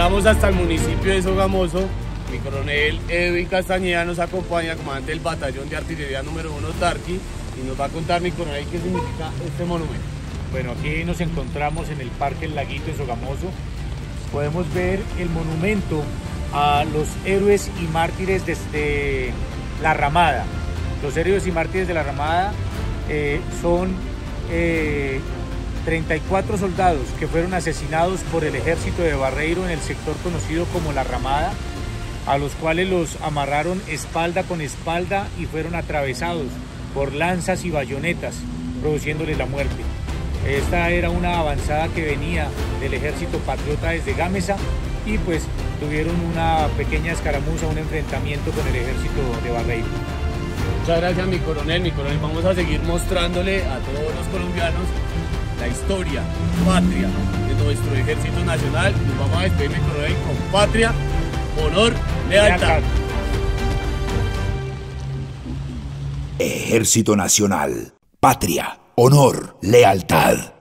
Llegamos hasta el municipio de Sogamoso. Mi coronel Edwin Castañeda nos acompaña, comandante del batallón de artillería número 1 Tarqui, y nos va a contar, mi coronel, qué significa este monumento. Bueno, aquí nos encontramos en el Parque El Laguito en Sogamoso. Podemos ver el monumento a los héroes y mártires desde la Ramada. Los héroes y mártires de la Ramada son 34 soldados que fueron asesinados por el ejército de Barreiro en el sector conocido como La Ramada, a los cuales los amarraron espalda con espalda y fueron atravesados por lanzas y bayonetas, produciéndoles la muerte. Esta era una avanzada que venía del ejército patriota desde Gámeza y pues tuvieron una pequeña escaramuza, un enfrentamiento con el ejército de Barreiro. Muchas gracias, mi coronel. Mi coronel, vamos a seguir mostrándole a todos los colombianos la historia, patria de nuestro ejército nacional. Nos vamos a despedir, mi coronel, con patria, honor, lealtad. Ejército Nacional, patria, honor, lealtad.